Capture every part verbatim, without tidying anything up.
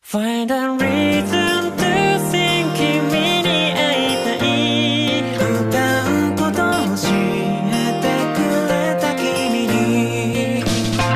Find a reason to think 君に会いたい歌うことを教えてくれた君に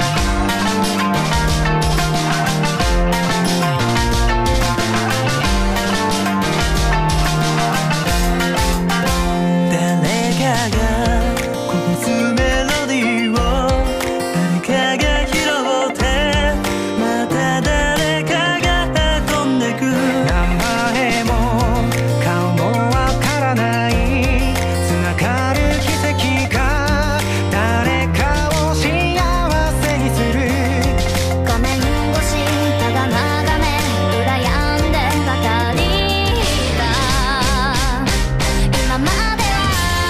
誰かがこぼすメロディーを誰かが拾ってまた誰かが運んでく名前も顔もわからない繋がる奇跡が誰かを幸せにする画面越しただ眺め羨んでばかりだ今までは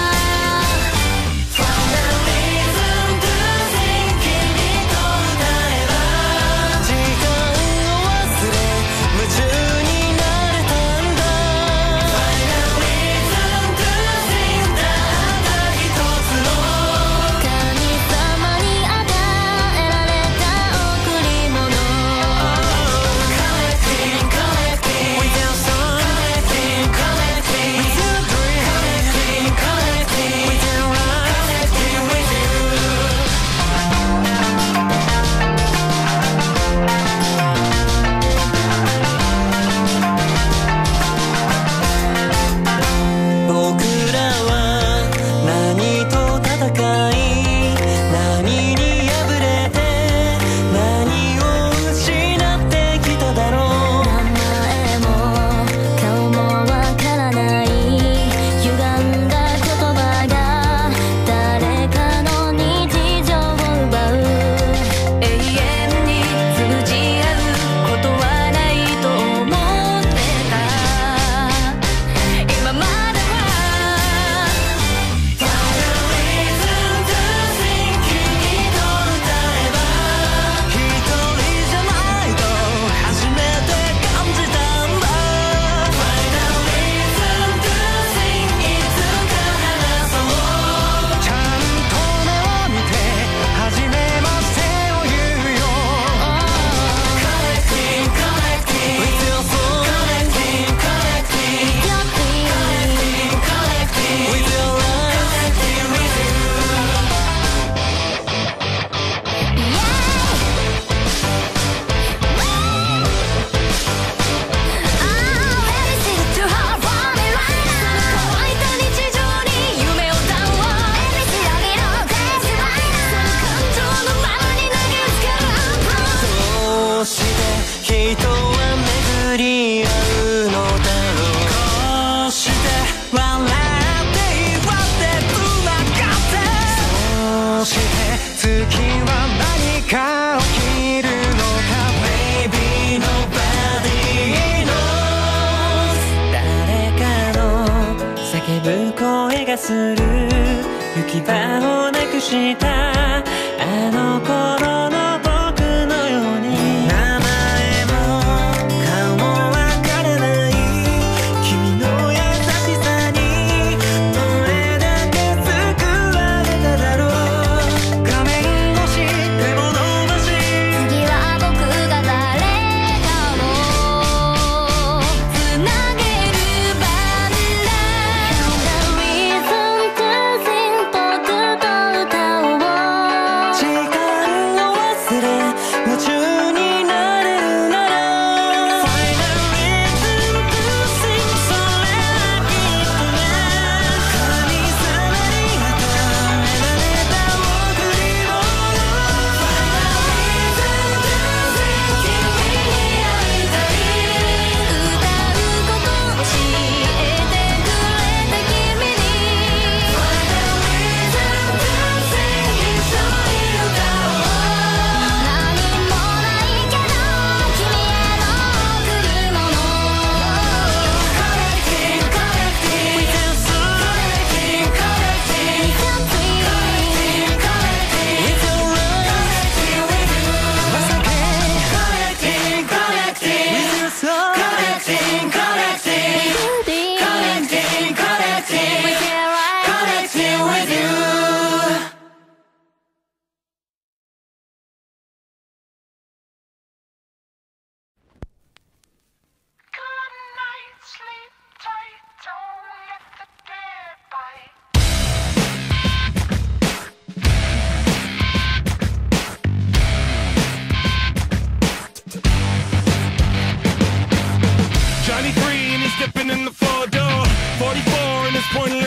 Find a reason to think 君と歌えば時間を忘れ夢中になれたんだ Find a reason to think たった一つの神様に与えられた贈り物 Connecting, connecting with your song Connecting, connecting with your dream Connecting, connecting with your life Connecting with you僕らは何と戦い何に敗れて何を失ってきただろう名前も顔もわからない歪んだ言葉が誰かの日常を奪う永遠に通じ合うことはないと思ってた今までは Find a reason to think 君と歌えば一人じゃないと初めて感じたんだ Find a reason to think いつか話そうちゃんと目を見て初めましてを言うよ Connecting, connecting with your soul Connecting, connecting Connecting, connecting with your life Connecting with youどうして人は巡り合うのだろうこうして笑って祝ってつながってそうして月は何か起きるのか Maybe nobody knows 誰かの叫ぶ声がする行き場をなくしたあの頃の僕のように名前も顔もわからない君の優しさにどれだけ救われただろう画面越し手を伸ばし次は僕が誰かをつなげる番だ Reason to think 僕と歌おう力を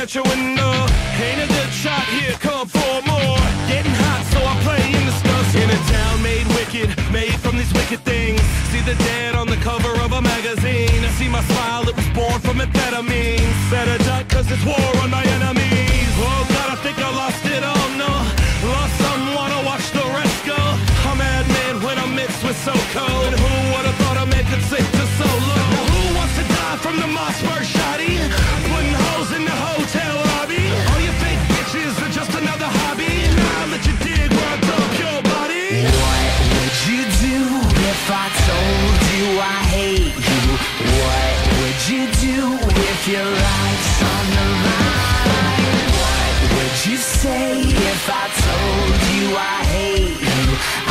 at your window. Ain't a good shot here, come for more. Getting hot, so I play in the stuff. In a town made wicked, made from these wicked things. See the dead on the cover of a magazine. See my smile, it was born from amphetamines. Better duck, cause it's war on my enemies. Oh God, I think I lost it all, no. Lost someone, I watch the rest go. I'm admin when I'm mixed with so cold. And who would've thought I make it sick to so low? Now who wants to die from the Mossberg shotty? Putting holes in the hotel lobby. All you fake bitches are just another hobby. Now that you dig where I dump your body. What would you do if I told you I hate you? What would you do if your life's on the line? What would you say if I told you I hate you?